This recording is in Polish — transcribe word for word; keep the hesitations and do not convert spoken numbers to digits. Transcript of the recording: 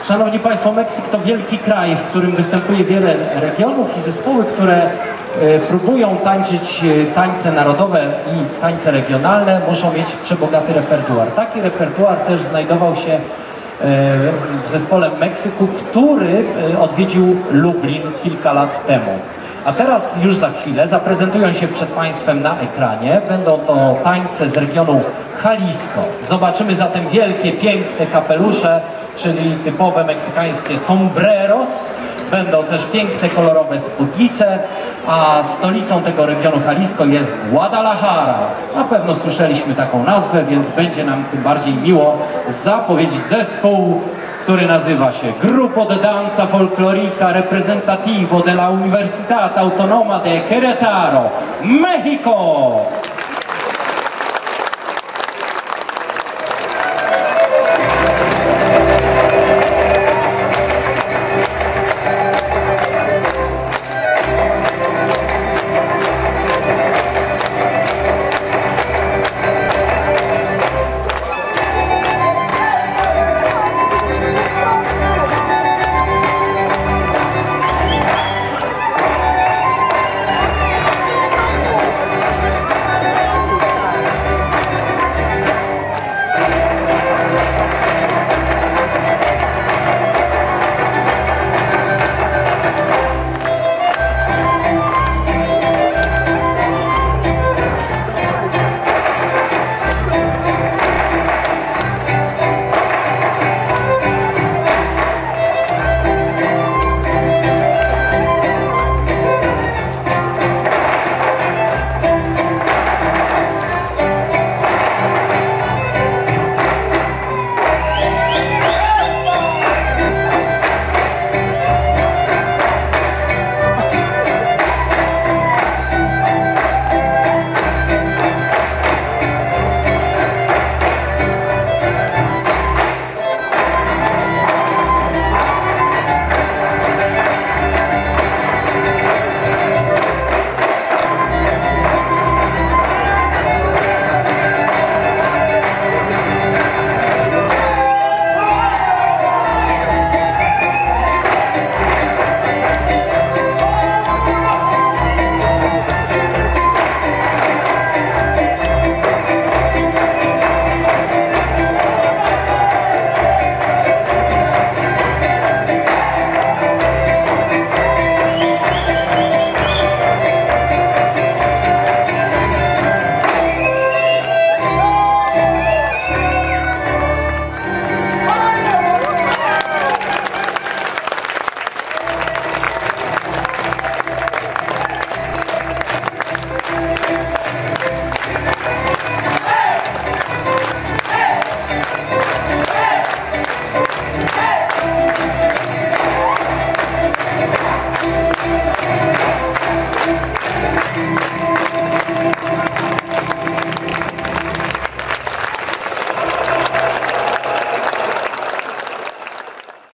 Szanowni Państwo, Meksyk to wielki kraj, w którym występuje wiele regionów i zespoły, które próbują tańczyć tańce narodowe i tańce regionalne, muszą mieć przebogaty repertuar. Taki repertuar też znajdował się w zespole Meksyku, który odwiedził Lublin kilka lat temu. A teraz już za chwilę zaprezentują się przed Państwem na ekranie. Będą to tańce z regionu Jalisco. Zobaczymy zatem wielkie, piękne kapelusze, czyli typowe meksykańskie sombreros. Będą też piękne, kolorowe spódnice, a stolicą tego regionu Jalisco jest Guadalajara. Na pewno słyszeliśmy taką nazwę, więc będzie nam tym bardziej miło zapowiedzieć zespół, który nazywa się Grupo de Danza Folclórica Representativo de la Universidad Autónoma de Querétaro, México.